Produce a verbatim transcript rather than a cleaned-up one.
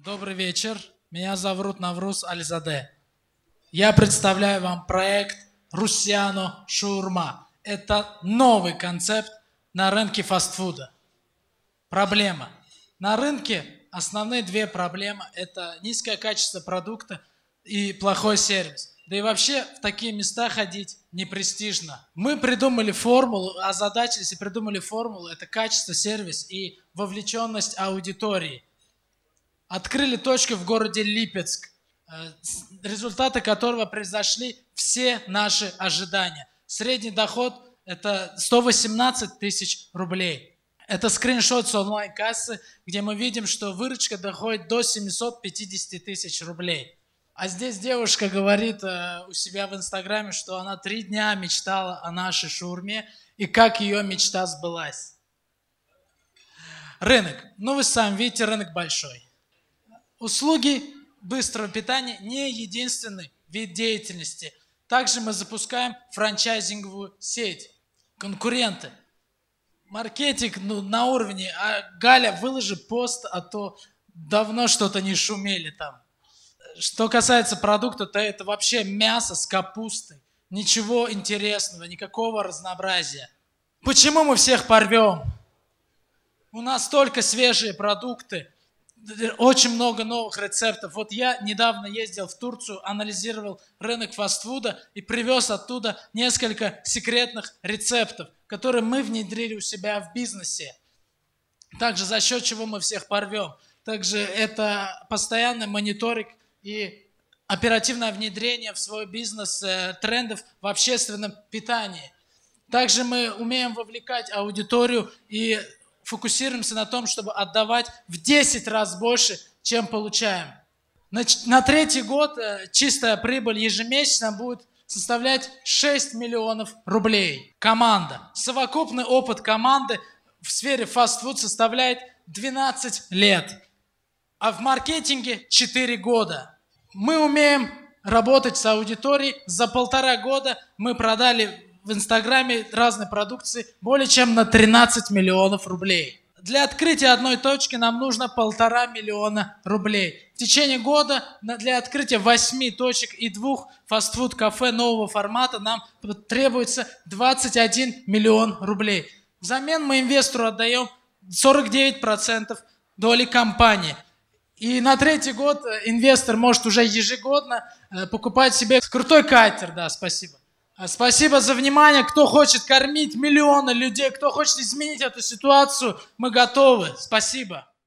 Добрый вечер. Меня зовут Навруз Альзаде. Я представляю вам проект Русиано Шаурма. Это новый концепт на рынке фастфуда. Проблема. На рынке основные две проблемы. Это низкое качество продукта и плохой сервис. Да и вообще в такие места ходить не престижно. Мы придумали формулу, озадачились и придумали формулу. Это качество, сервис и вовлеченность аудитории. Открыли точку в городе Липецк, результаты которого превзошли все наши ожидания. Средний доход – это сто восемнадцать тысяч рублей. Это скриншот с онлайн-кассы, где мы видим, что выручка доходит до семисот пятидесяти тысяч рублей. А здесь девушка говорит э, у себя в Инстаграме, что она три дня мечтала о нашей шаурме и как ее мечта сбылась. Рынок. Ну, вы сами видите, рынок большой. Услуги быстрого питания не единственный вид деятельности. Также мы запускаем франчайзинговую сеть. Конкуренты. Маркетинг ну, на уровне. А, Галя, выложи пост, а то давно что-то не шумели там. Что касается продукта, то это вообще мясо с капустой. Ничего интересного, никакого разнообразия. Почему мы всех порвем? У нас только свежие продукты. Очень много новых рецептов. Вот я недавно ездил в Турцию, анализировал рынок фастфуда и привез оттуда несколько секретных рецептов, которые мы внедрили у себя в бизнесе. Также за счет чего мы всех порвем. Также это постоянный мониторинг и оперативное внедрение в свой бизнес трендов в общественном питании. Также мы умеем вовлекать аудиторию и фокусируемся на том, чтобы отдавать в десять раз больше, чем получаем. На, на третий год чистая прибыль ежемесячно будет составлять шесть миллионов рублей. Команда. Совокупный опыт команды в сфере фастфуд составляет двенадцать лет, а в маркетинге четыре года. Мы умеем работать с аудиторией. За полтора года мы продали в Инстаграме разной продукции более чем на тринадцать миллионов рублей. Для открытия одной точки нам нужно полтора миллиона рублей. В течение года для открытия восьми точек и двух фастфуд-кафе нового формата нам требуется двадцать один миллион рублей. Взамен мы инвестору отдаем сорок девять процентов доли компании. И на третий год инвестор может уже ежегодно покупать себе крутой катер. Да, спасибо. Спасибо за внимание. Кто хочет кормить миллионы людей, кто хочет изменить эту ситуацию, мы готовы. Спасибо.